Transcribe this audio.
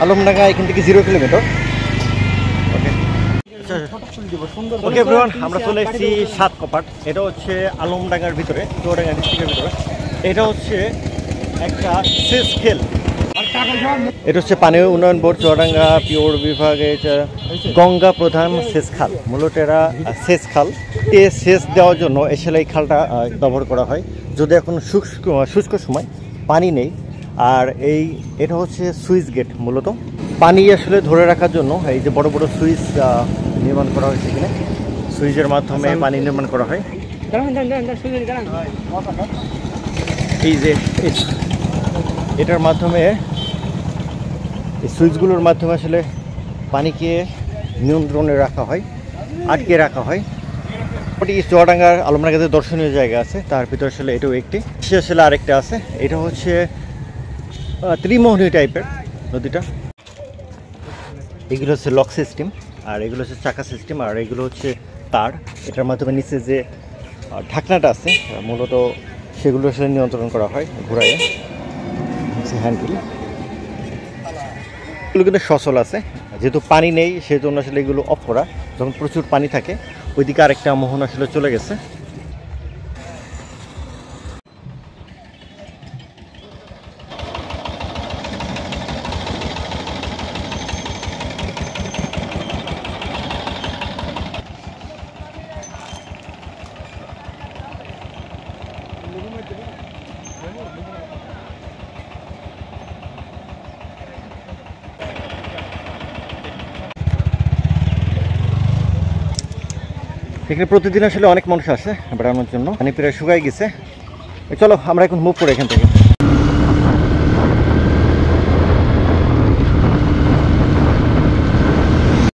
আলমডাঙ্গা এখান থেকে 0 কিলোমিটার। ওকে এভরিওয়ান, আমরা চলে এসেছি সাতকপাট। এটা হচ্ছে আলমডাঙ্গার ভিতরে, চুয়াডাঙ্গা ডিস্ট্রিক্টের ভিতরে। এটা হচ্ছে একটা সেচ খেল। এটা হচ্ছে পানি উন্নয়ন বোর্ড চুয়াডাঙ্গা পিওর বিভাগের গঙ্গা প্রধান সেচ খাল। মূলত এরা সেচ খাল সেচ দেওয়ার জন্য এসে এই খালটা ব্যবহার করা হয় যদি এখন শুষ্ক সময় পানি নেই। আর এটা হচ্ছে সুইচ গেট, মূলত পানি আসলে ধরে রাখার জন্য এই যে বড় বড় সুইচ নির্মাণ করা হয়েছে। এখানে সুইচের মাধ্যমে পানি নির্মাণ করা হয়। এই যে এটার মাধ্যমে, এই সুইচগুলোর মাধ্যমে আসলে পানিকে নিয়ন্ত্রণে রাখা হয়, আটকে রাখা হয়। চুয়াডাঙ্গার আলমডাঙ্গাতে দর্শনীয় জায়গা আছে, তার ভিতরে আসলে এটাও একটি। সে আসলে আরেকটা আছে, এটা হচ্ছে ত্রিমোহনী টাইপের নদীটা। এগুলো হচ্ছে লক সিস্টেম, আর এগুলো হচ্ছে চাকা সিস্টেম, আর এগুলো হচ্ছে তার। এটার মাধ্যমে নিচে যে ঢাকনাটা আছে মূলত সেগুলো আসলে নিয়ন্ত্রণ করা হয় ঘুরাইয়ে, হচ্ছে হ্যান্ডেল। এগুলো কিন্তু সচল আছে, যেহেতু পানি নেই সেজন্য আসলে এগুলো অফ করা। যখন প্রচুর পানি থাকে ওইদিকে আরেকটা মোহন আসলে চলে গেছে। এখানে প্রতিদিন আসলে অনেক মানুষ আসে বেড়ানোর জন্য, পানি প্রায় শুকাই গেছে। চলো আমরা এখন মুভ করি এখান থেকে।